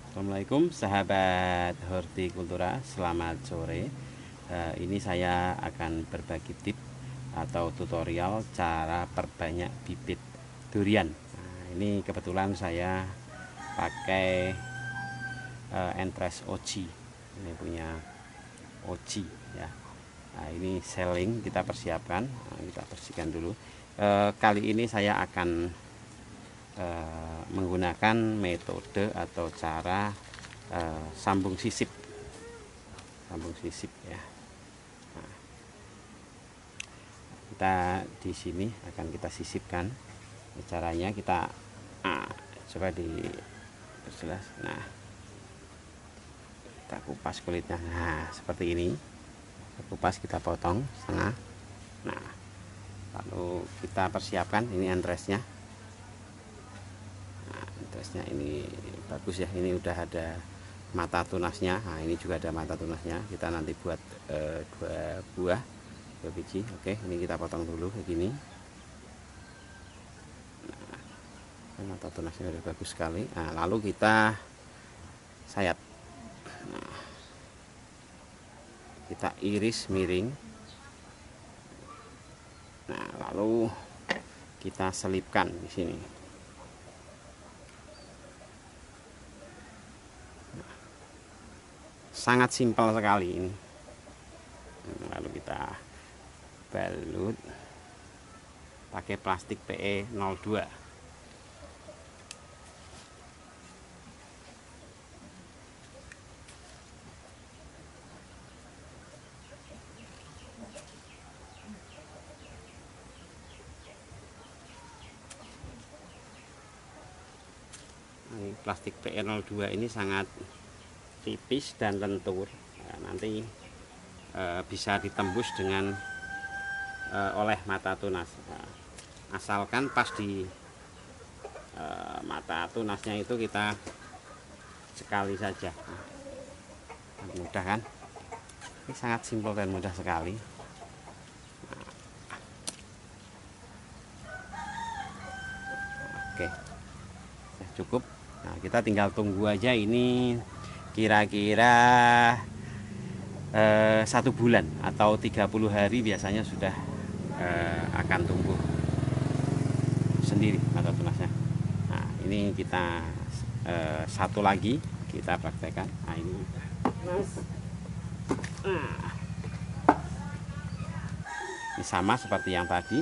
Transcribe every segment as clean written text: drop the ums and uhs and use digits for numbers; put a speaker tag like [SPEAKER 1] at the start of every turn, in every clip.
[SPEAKER 1] Assalamualaikum sahabat hortikultura, selamat sore. Ini saya akan berbagi tips atau tutorial cara perbanyak bibit durian. Ini kebetulan saya pakai Entres Oji. Ini punya Oji ya. Nah, ini seling kita persiapkan. Kita bersihkan dulu. Kali ini saya akan menggunakan metode atau cara sambung sisip ya. Nah, kita di sini akan kita sisipkan. Caranya kita coba diperjelas. Nah, kita kupas kulitnya. Nah, seperti ini. Kupas kita potong setengah. Nah, lalu kita persiapkan ini entresnya. Entresnya ini bagus ya, ini udah ada mata tunasnya. Nah, ini juga ada mata tunasnya. Kita nanti buat dua biji. Oke, ini kita potong dulu kayak gini. Nah, mata tunasnya udah bagus sekali. Nah, lalu kita sayat. Nah, kita iris miring. Nah, lalu kita selipkan di sini. Sangat simpel sekali ini. Lalu kita balut pakai plastik PE02. Ini plastik PE02 ini sangat tipis dan lentur. Nah, nanti bisa ditembus dengan oleh mata tunas. Nah, asalkan pas di mata tunasnya itu kita sekali saja. Nah, mudah kan? Ini sangat simpel dan mudah sekali. Nah, oke, cukup. Nah, kita tinggal tunggu aja ini kira-kira 1 bulan atau 30 hari biasanya sudah akan tumbuh sendiri mata tunasnya. Nah, ini kita satu lagi kita praktekkan. Nah, ini ini sama seperti yang tadi.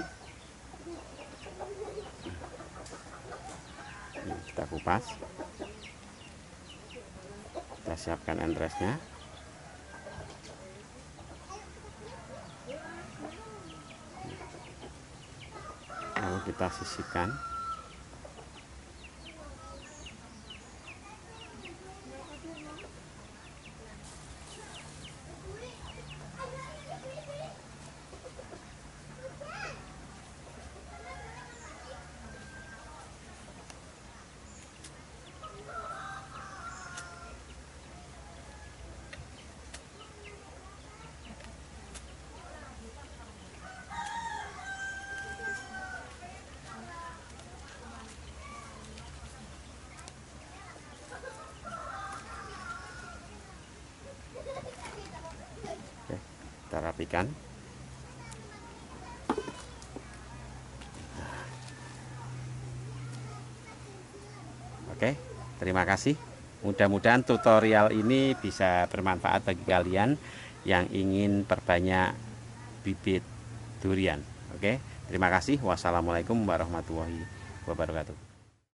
[SPEAKER 1] Ini kita kupas. Kita siapkan entresnya. Lalu kita sisihkan. Kita rapikan. Oke, terima kasih. Mudah-mudahan tutorial ini bisa bermanfaat bagi kalian yang ingin perbanyak bibit durian. Oke, terima kasih. Wassalamualaikum warahmatullahi wabarakatuh.